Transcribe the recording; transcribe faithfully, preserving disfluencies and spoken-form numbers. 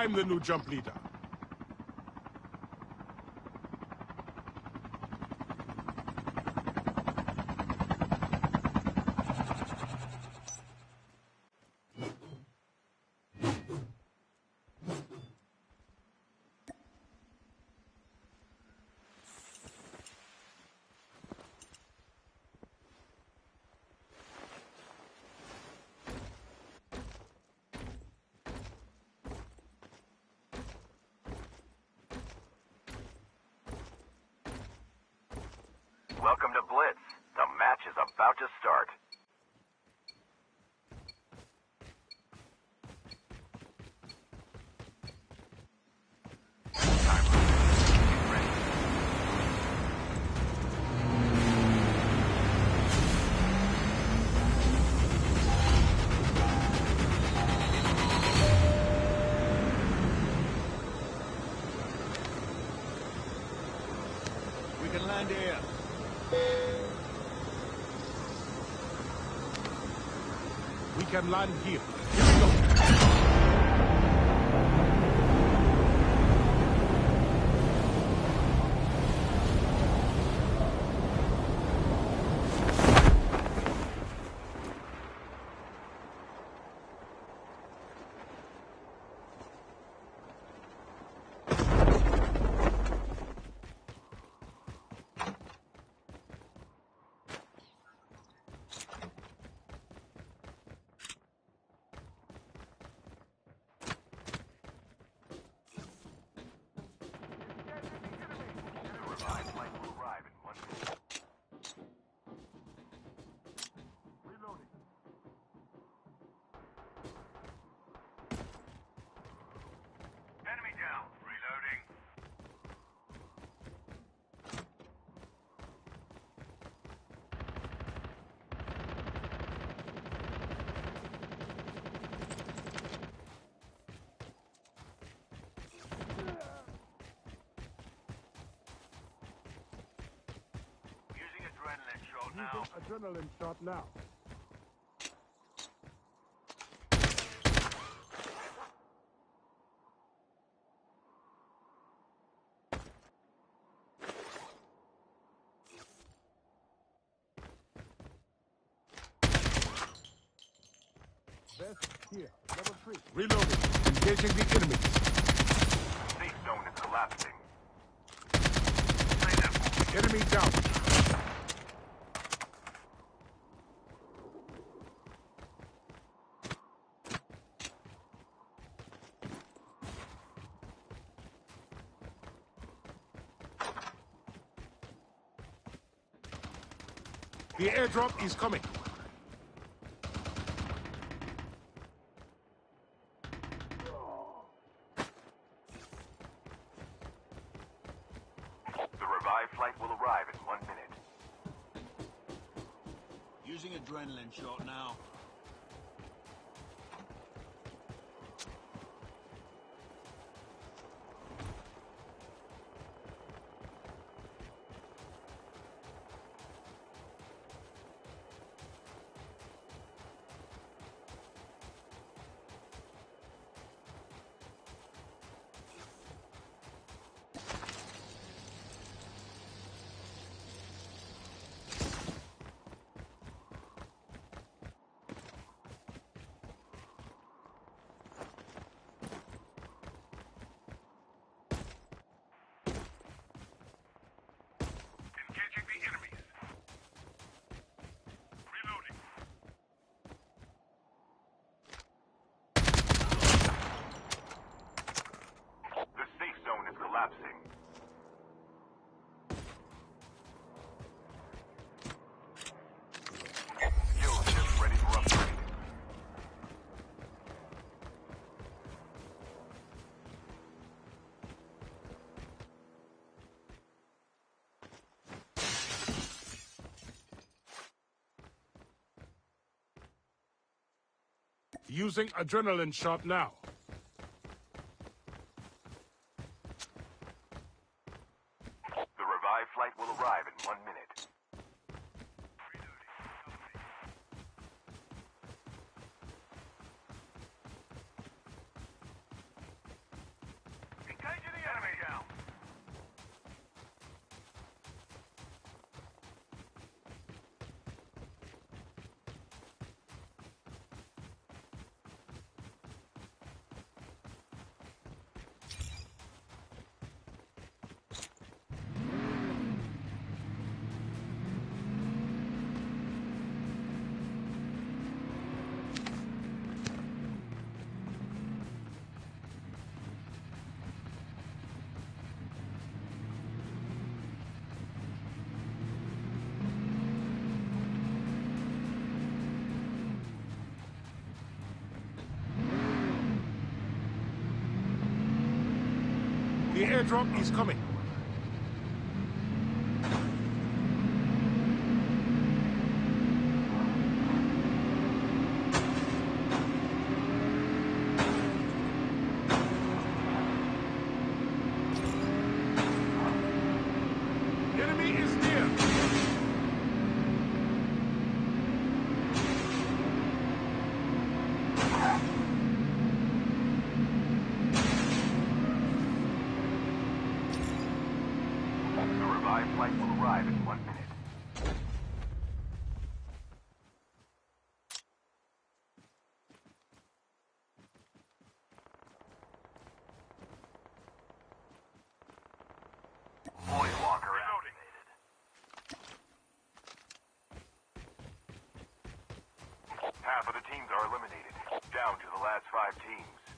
I'm the new jump leader. Welcome to Blitz. The match is about to start. We can land here. We can land here. Here we go. Adrenaline shot now. Vest here. Level three. Reloading. Engaging the enemy. Safe zone is collapsing. Enemy down. The airdrop is coming. The revived flight will arrive in one minute. Using adrenaline shot now. Collapsing. Skill ship ready for upgrade. Using adrenaline shot now. The revived flight will arrive in one minute. The airdrop is coming. Enemy is near. The revived flight will arrive in one minute. Void walker activated. Half of the teams are eliminated. Down to the last five teams.